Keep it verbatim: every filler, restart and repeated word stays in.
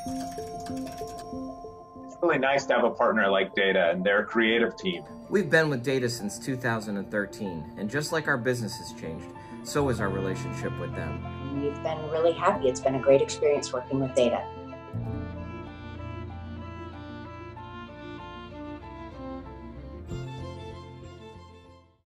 It's really nice to have a partner like Dayta and their creative team. We've been with Dayta since two thousand thirteen, and just like our business has changed, so has our relationship with them. We've been really happy. It's been a great experience working with Dayta.